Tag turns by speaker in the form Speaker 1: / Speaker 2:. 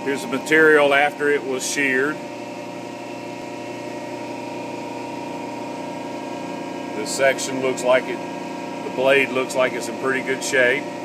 Speaker 1: Here's the material after it was sheared. This section looks like the blade looks like it's in pretty good shape.